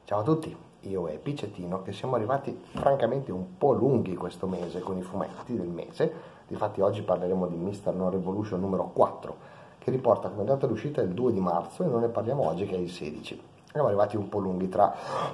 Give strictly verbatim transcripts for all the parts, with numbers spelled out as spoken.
Ciao a tutti, io e Picettino, che siamo arrivati francamente un po' lunghi questo mese con i fumetti del mese. Difatti oggi parleremo di mister No Revolution numero quattro, che riporta come data d'uscita il due di marzo e non ne parliamo oggi che è il sedici. Siamo arrivati un po' lunghi tra,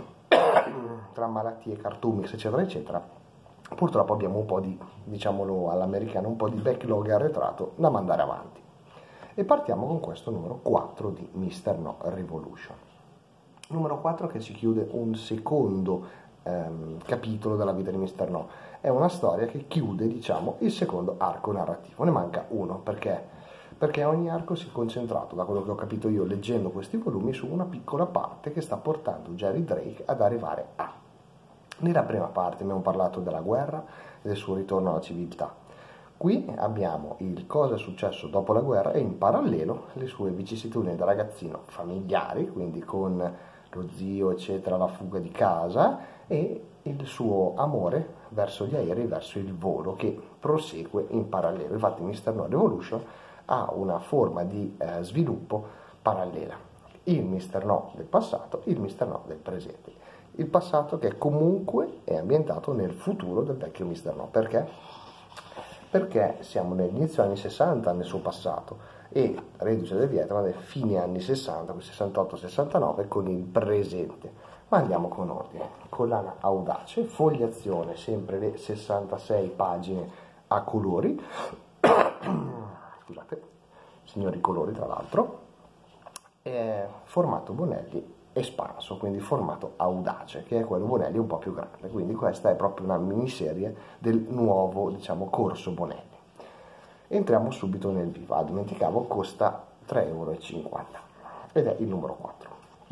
tra malattie, cartoonix eccetera eccetera. Purtroppo abbiamo un po' di, diciamolo all'americano, un po' di backlog arretrato da mandare avanti. E partiamo con questo numero quattro di mister No Revolution. Numero quattro che ci chiude un secondo ehm, capitolo della vita di mister No. È una storia che chiude, diciamo, il secondo arco narrativo. Ne manca uno, perché? Perché ogni arco si è concentrato, da quello che ho capito io leggendo questi volumi, su una piccola parte che sta portando Jerry Drake ad arrivare a. Nella prima parte abbiamo parlato della guerra e del suo ritorno alla civiltà. Qui abbiamo il cosa è successo dopo la guerra e in parallelo le sue vicissitudini da ragazzino familiari, quindi con lo zio eccetera, la fuga di casa e il suo amore verso gli aerei, verso il volo che prosegue in parallelo. Infatti mister No Revolution ha una forma di eh, sviluppo parallela. Il mister No del passato, il mister No del presente. Il passato che comunque è ambientato nel futuro del vecchio mister No. Perché? Perché siamo nell'inizio anni sessanta nel suo passato e reduce del Vietnam nel fine anni sessanta, sessantotto sessantanove con il presente. Ma andiamo con ordine. Collana audace, fogliazione, sempre le sessantasei pagine a colori, scusate, signori colori tra l'altro, formato Bonelli espanso, quindi formato audace, che è quello Bonelli un po' più grande, quindi questa è proprio una miniserie del nuovo, diciamo, corso Bonelli. Entriamo subito nel vivo. Ah, dimenticavo, costa tre e cinquanta euro ed è il numero quattro.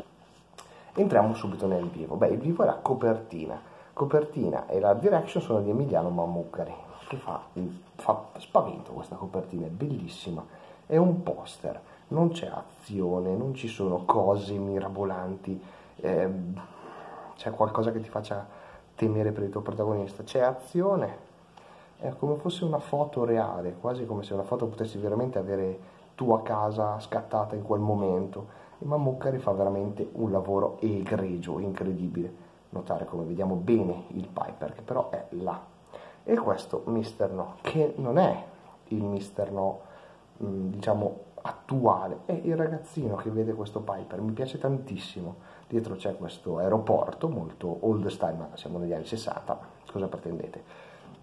Entriamo subito nel vivo. Beh, il vivo è la copertina. Copertina e la direction sono di Emiliano Mammucari, che fa, fa spavento questa copertina, è bellissima. È un poster, non c'è azione, non ci sono cose mirabolanti, eh, c'è qualcosa che ti faccia temere per il tuo protagonista, c'è azione, è come fosse una foto reale, quasi come se una foto potessi veramente avere tu a casa scattata in quel momento. E Mammucari fa veramente un lavoro egregio, incredibile. Notare come vediamo bene il Piper, che però è là. E questo mister No, che non è il mister No, mh, diciamo, attuale, è il ragazzino che vede questo Piper, mi piace tantissimo. Dietro c'è questo aeroporto molto old style, ma siamo negli anni sessanta, cosa pretendete?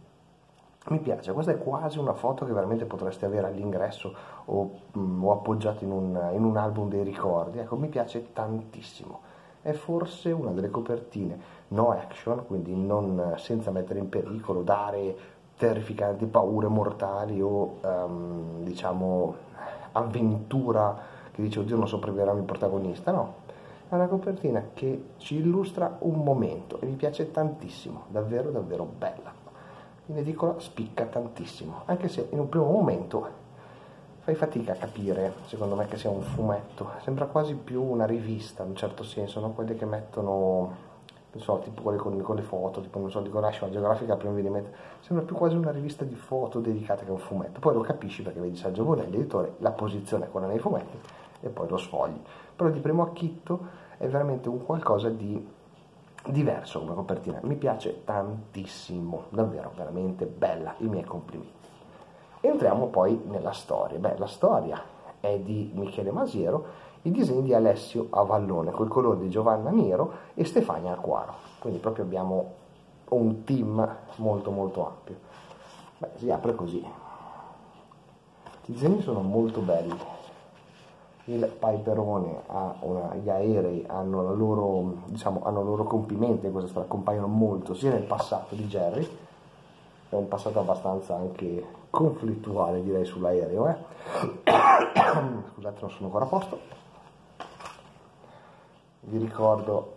Mi piace, questa è quasi una foto che veramente potreste avere all'ingresso o, mm, o appoggiata in un, in un album dei ricordi. Ecco, mi piace tantissimo. È forse una delle copertine no action, quindi non, senza mettere in pericolo, dare terrificanti paure mortali o um, diciamo avventura che dice oddio non sopravviverà il protagonista. No, è una copertina che ci illustra un momento e mi piace tantissimo, davvero davvero bella. In edicola spicca tantissimo, anche se in un primo momento fai fatica a capire, secondo me, che sia un fumetto. Sembra quasi più una rivista, in un certo senso, no? Quelle che mettono, non so, tipo quelle con, con le foto, tipo, non so, dico National Geographic, la prima viene mente, sembra più quasi una rivista di foto dedicata che un fumetto. Poi lo capisci perché vedi Sergio Bonelli, editore, la posizione è quella nei fumetti e poi lo sfogli. Però di primo acchitto è veramente un qualcosa di diverso come copertina, mi piace tantissimo, davvero veramente bella, i miei complimenti. Entriamo poi nella storia. Beh, la storia è di Michele Masiero, i disegni di Alessio Avallone, col colore di Giovanna Nero e Stefania Acquaro, quindi proprio abbiamo un team molto molto ampio. Beh, si apre così, i disegni sono molto belli. Il Piperone ha una, gli aerei hanno la loro, diciamo, hanno il loro compimento in questa storia, accompagnano molto sia nel passato di Jerry, è un passato abbastanza anche conflittuale direi sull'aereo, eh? Scusate, non sono ancora a posto. Vi ricordo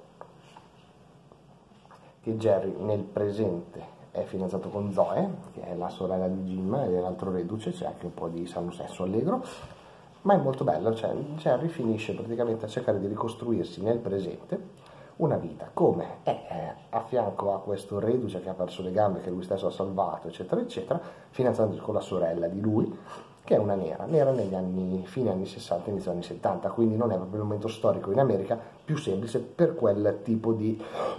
che Jerry nel presente è fidanzato con Zoe, che è la sorella di Jim e l'altro reduce, c'è anche un po' di sano sesso allegro. Ma è molto bello, cioè Jerry finisce praticamente a cercare di ricostruirsi nel presente una vita, come è eh, a fianco a questo reduce che ha perso le gambe, che lui stesso ha salvato, eccetera, eccetera, fidanzandosi con la sorella di lui, che è una nera, nera negli anni, fine anni sessanta, inizio anni settanta, quindi non è proprio il momento storico in America più semplice per quel tipo di,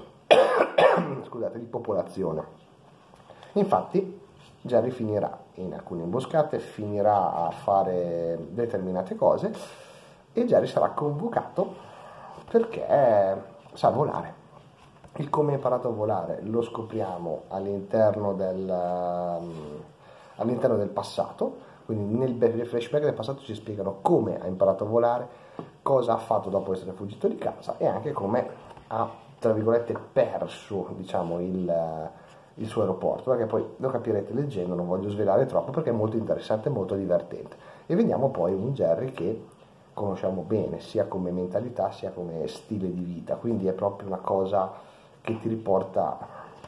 scusate, di popolazione. Infatti Jerry finirà in alcune imboscate, finirà a fare determinate cose e Jerry sarà convocato perché sa volare. Il come ha imparato a volare lo scopriamo all'interno del, all'interno del passato, quindi nel flashback del passato ci spiegano come ha imparato a volare, cosa ha fatto dopo essere fuggito di casa e anche come ha, tra virgolette, perso, diciamo, il, il suo aeroporto, perché poi lo capirete leggendo, non voglio svelare troppo perché è molto interessante e molto divertente. E vediamo poi un Jerry che conosciamo bene, sia come mentalità sia come stile di vita, quindi è proprio una cosa che ti riporta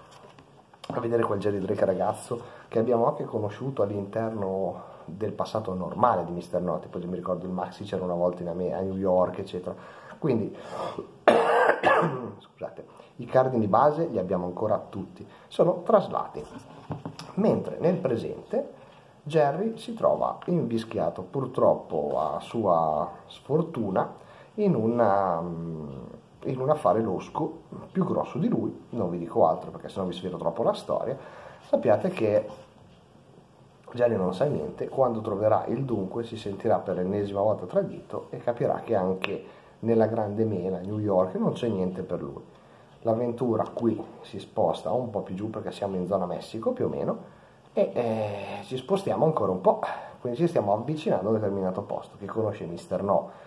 a vedere quel Jerry Drake ragazzo che abbiamo anche conosciuto all'interno del passato normale di mister No. Poi mi ricordo il Maxi c'era una volta in America, a New York, eccetera. Quindi scusate, i cardini base li abbiamo ancora tutti, sono traslati, mentre nel presente Jerry si trova invischiato purtroppo a sua sfortuna in una in un affare losco più grosso di lui, non vi dico altro perché sennò vi svelo troppo la storia. Sappiate che Jerry non sa niente, quando troverà il dunque si sentirà per l'ennesima volta tradito e capirà che anche nella grande mela, New York, non c'è niente per lui. L'avventura qui si sposta un po' più giù perché siamo in zona Messico più o meno e eh, ci spostiamo ancora un po', quindi ci stiamo avvicinando a un determinato posto. Chi conosce mister No,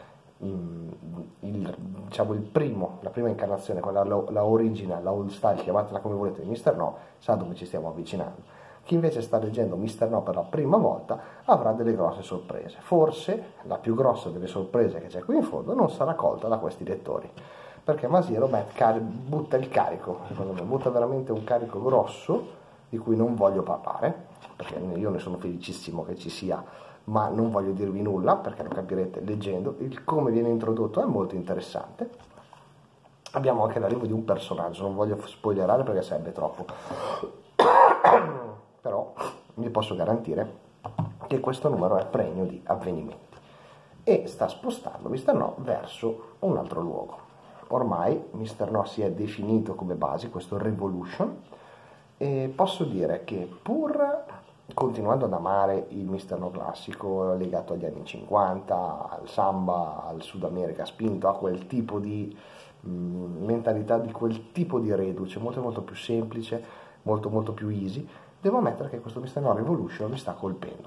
il, diciamo il primo, la prima incarnazione, quella la, la original, la old style, chiamatela come volete, di mister No, sa dove ci stiamo avvicinando. Chi invece sta leggendo mister No per la prima volta avrà delle grosse sorprese. Forse la più grossa delle sorprese che c'è qui in fondo non sarà colta da questi lettori, perché Masiero butta il carico, secondo me, butta veramente un carico grosso di cui non voglio parlare, perché io ne sono felicissimo che ci sia, ma non voglio dirvi nulla perché lo capirete leggendo. Il come viene introdotto è molto interessante. Abbiamo anche l'arrivo di un personaggio, non voglio spoilerare perché sarebbe troppo, però vi posso garantire che questo numero è pregno di avvenimenti e sta spostando mister No verso un altro luogo. Ormai mister No si è definito come base questo Revolution e posso dire che pur continuando ad amare il mister No classico legato agli anni cinquanta, al samba, al Sud America spinto, a quel tipo di mh, mentalità, di quel tipo di reduce, molto molto più semplice, molto molto più easy, devo ammettere che questo mister No Revolution mi sta colpendo.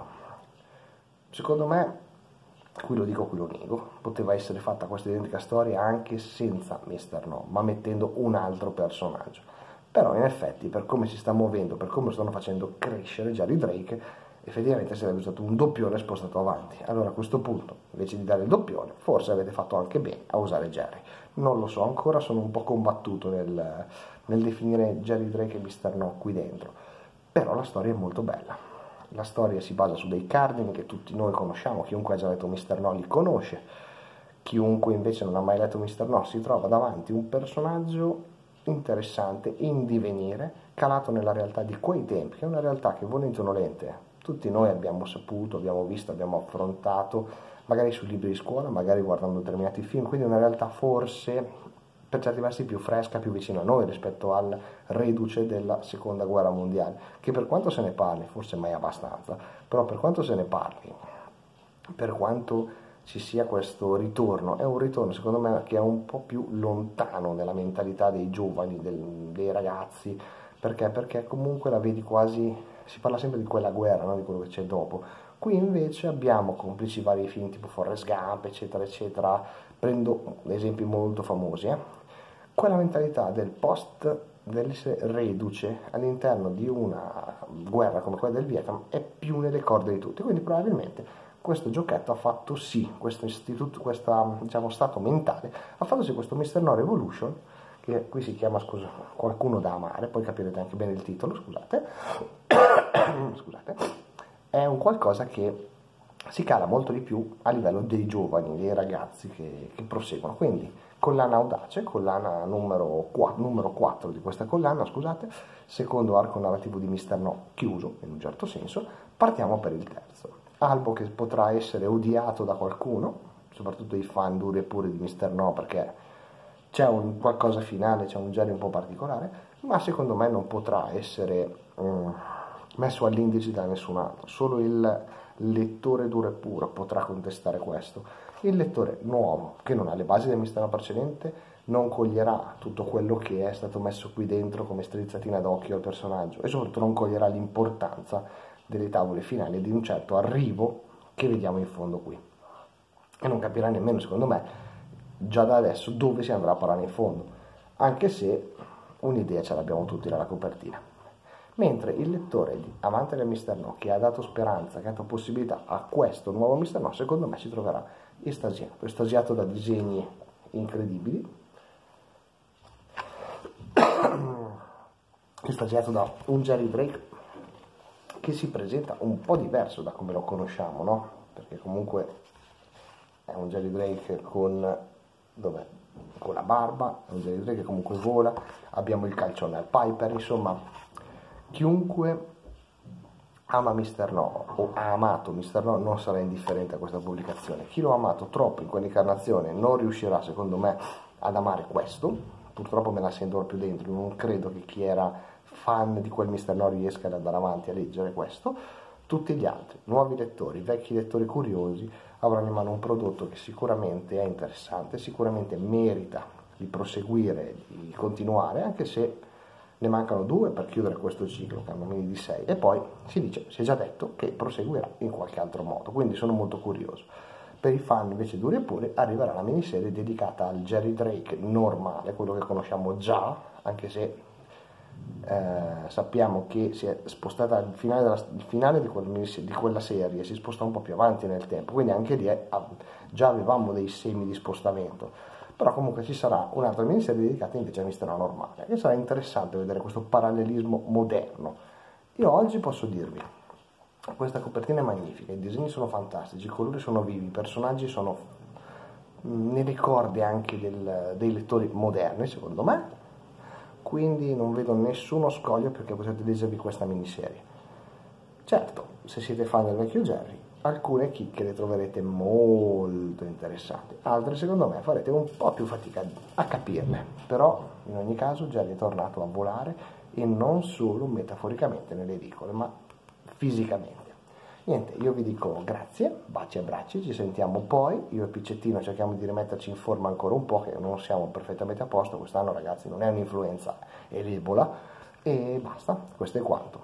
Secondo me, qui lo dico, qui lo nego, poteva essere fatta questa identica storia anche senza mister No, ma mettendo un altro personaggio. Però in effetti, per come si sta muovendo, per come stanno facendo crescere Jerry Drake, effettivamente sarebbe stato un doppione spostato avanti. Allora a questo punto, invece di dare il doppione, forse avete fatto anche bene a usare Jerry. Non lo so, ancora sono un po' combattuto nel, nel definire Jerry Drake e mister No qui dentro. Però la storia è molto bella. La storia si basa su dei cardini che tutti noi conosciamo, chiunque ha già letto mister No li conosce, chiunque invece non ha mai letto mister No si trova davanti un personaggio interessante, in divenire, calato nella realtà di quei tempi, che è una realtà che volente o nolente tutti noi abbiamo saputo, abbiamo visto, abbiamo affrontato, magari sui libri di scuola, magari guardando determinati film, quindi una realtà forse per certi versi più fresca, più vicina a noi rispetto al reduce della seconda guerra mondiale, che per quanto se ne parli, forse mai abbastanza, però per quanto se ne parli, per quanto ci sia questo ritorno, è un ritorno secondo me che è un po' più lontano nella mentalità dei giovani, del, dei ragazzi, perché? Perché comunque la vedi quasi, si parla sempre di quella guerra, no? Di quello che c'è dopo. Qui invece abbiamo complici vari film tipo Forrest Gump, eccetera, eccetera, prendo esempi molto famosi, eh? Quella mentalità del post, dell'essere reduce all'interno di una guerra come quella del Vietnam è più nelle corde di tutti, quindi probabilmente questo giochetto ha fatto sì, questo istituto, questo diciamo, stato mentale, ha fatto sì questo mister No Revolution, che qui si chiama, scusa, Qualcuno da amare, poi capirete anche bene il titolo, scusate, scusate, è un qualcosa che si cala molto di più a livello dei giovani, dei ragazzi che, che proseguono, quindi collana audace, collana numero quattro, numero quattro di questa collana, scusate, secondo arco narrativo di mister No chiuso, in un certo senso, partiamo per il terzo. albo che potrà essere odiato da qualcuno, soprattutto i fan duri e puri di mister No, perché c'è un qualcosa finale, c'è un genere un po' particolare, ma secondo me non potrà essere um, messo all'indice da nessun altro. Solo il lettore duro e puro potrà contestare questo. Il lettore nuovo, che non ha le basi del mister No precedente, non coglierà tutto quello che è stato messo qui dentro come strizzatina d'occhio al personaggio, e soprattutto non coglierà l'importanza delle tavole finali e di un certo arrivo che vediamo in fondo qui. E non capirà nemmeno, secondo me, già da adesso dove si andrà a parare in fondo, anche se un'idea ce l'abbiamo tutti dalla copertina. Mentre il lettore di amante del mister No, che ha dato speranza, che ha dato possibilità a questo nuovo mister No, secondo me si troverà estasiato, estasiato da disegni incredibili, estasiato da un Jerry Drake che si presenta un po' diverso da come lo conosciamo, no? Perché comunque è un Jerry Drake con, dov'è? Con la barba, è un Jerry Drake che comunque vola, abbiamo il calcione al Piper, insomma, chiunque ama mister No o ha amato mister No non sarà indifferente a questa pubblicazione. Chi lo ha amato troppo in quell'incarnazione non riuscirà, secondo me, ad amare questo. Purtroppo me la sento più dentro, non credo che chi era fan di quel mister No riesca ad andare avanti a leggere questo. Tutti gli altri, nuovi lettori, vecchi lettori curiosi, avranno in mano un prodotto che sicuramente è interessante, sicuramente merita di proseguire, di continuare, anche se ne mancano due per chiudere questo ciclo, che hanno meno di sei, e poi si dice, si è già detto, che proseguirà in qualche altro modo, quindi sono molto curioso. Per i fan invece duri e puri arriverà la miniserie dedicata al Jerry Drake normale, quello che conosciamo già, anche se eh, sappiamo che si è spostata al finale, della, il finale di, quel, di quella serie si sposta un po' più avanti nel tempo, quindi anche lì è, già avevamo dei semi di spostamento, però comunque ci sarà un'altra miniserie dedicata invece a mister No normale, e sarà interessante vedere questo parallelismo moderno. Io oggi posso dirvi, questa copertina è magnifica, i disegni sono fantastici, i colori sono vivi, i personaggi sono nei ricordi anche del, dei lettori moderni, secondo me, quindi non vedo nessuno scoglio perché potete leggervi questa miniserie. Certo, se siete fan del vecchio Jerry, alcune chicche le troverete molto interessanti, altre secondo me farete un po' più fatica a capirle, però in ogni caso Jerry è tornato a volare, e non solo metaforicamente nelle edicole, ma fisicamente. Niente, io vi dico grazie, baci e abbracci, ci sentiamo poi, io e Piccettino cerchiamo di rimetterci in forma ancora un po', che non siamo perfettamente a posto, quest'anno ragazzi non è un'influenza, è l'Ebola, e basta, questo è quanto.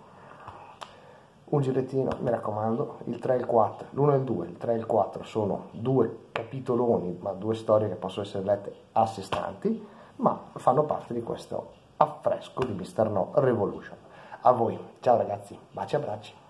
Un girettino, mi raccomando, il tre e il quattro, l'uno e il due, il tre e il quattro sono due capitoloni, ma due storie che possono essere lette a sé stanti, ma fanno parte di questo affresco di mister No Revolution. A voi, ciao ragazzi, baci e abbracci.